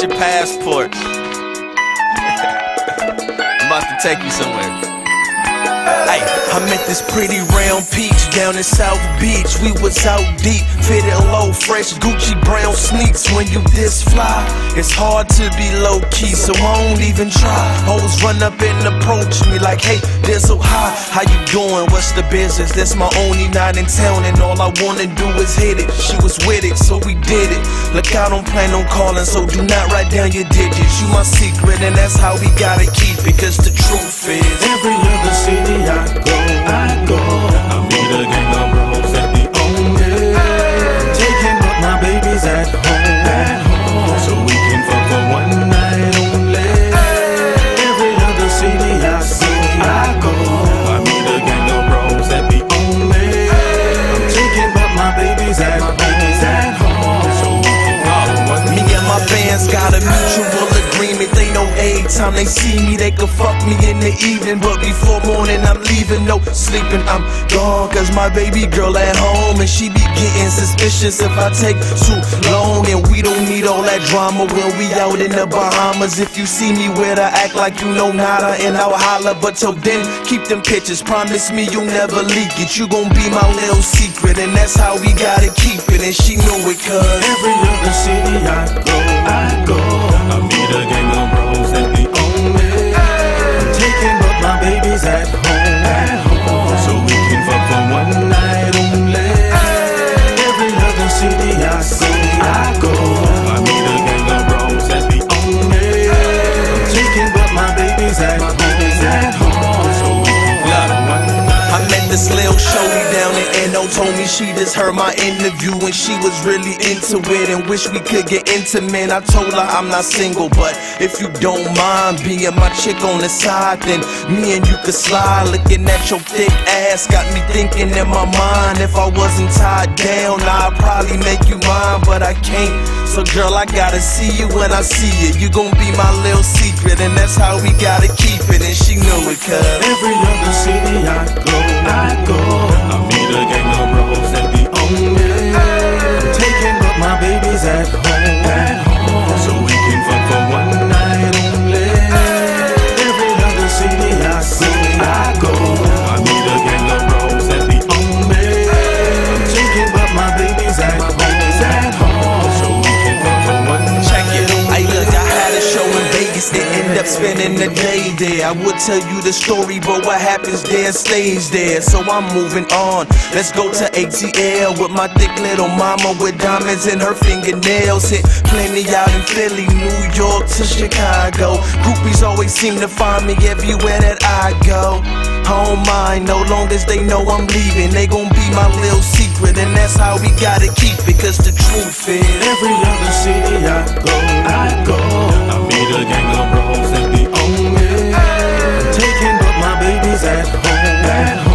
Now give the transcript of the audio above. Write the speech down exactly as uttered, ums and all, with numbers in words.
your passport. I'm about to take you somewhere. Ay, I met this pretty round peach down in South Beach. We was out deep, fitted low, fresh Gucci brown sneaks. When you this fly, it's hard to be low key, so I don't even try. Hoes run up and approach me like, hey, there's so high. How you doing? What's the business? That's my only night in town, and all I wanna do is hit it. She was with it, so we did it. Look, I don't plan on calling, so do not write down your digits. You my secret, and that's how we gotta keep it. Cause the truth is, every other city I go, I go, I meet a gang of bros that be on it, taking up my babies at home, at home, so we can fuck for one night only. Every other city I see, I go, I meet a gang of bros that be on it, I'm taking up my babies at home, at home, so we can fuck for one night. me and my fans got a mutual agreement. They know every time they see me, they could fuck me in the evening, but before morning I'm leaving, no sleeping, I'm gone. Cause my baby girl at home, and she be getting suspicious if I take too long. And we don't need all that drama when we out in the Bahamas. If you see me with her, act like you know nada, and I'll holler. But till then, keep them pictures, promise me you'll never leak it. You gon' be my little secret, and that's how we gotta keep it. And she know it, cause every other city I go, I go, I meet a gang of bros that be on it, taking up my babies at home, at home, so we can fuck for one night only. Every other city I see, I go, I meet a gang of bros that be on it, taking up my babies at home, at home, so we can fuck for one night. I met this little shorty down in N O, told me she just heard my interview and she was really into it and wish we could get intimate. I told her I'm not single, but if you don't mind being my chick on the side, then me and you could slide. Looking at your thick ass got me thinking in my mind, if I wasn't tied down, I'd probably make you mine, but I can't. So girl, I gotta see you when I see you. You gon' be my little secret, and that's how we gotta keep it. And she knew it, cause every other city I go, I go, I meet a gang of bros that be on it, taking up my babies at home, at home, so we can fuck for one night only. Every other city I see, I go, I meet a gang of bros that be on it, taking up my babies at home, at home, so we can fuck for one night. check it. Ay, look, I had a show in Vegas, they end up spending the day there. I would tell you the story, but what happens there stays there. So I'm moving on. Let's go to A T L with my thick little mama with diamonds in her fingernails. Hit plenty out in Philly, New York to Chicago. Groupies always seem to find me everywhere that I go. I don't mind, no long as they know I'm leaving. They gon' be my little secret, and that's how we gotta keep it. Cause the truth is, every other city I go, I go, I meet a gang of bros that be on it, taking up my babies at home, at home.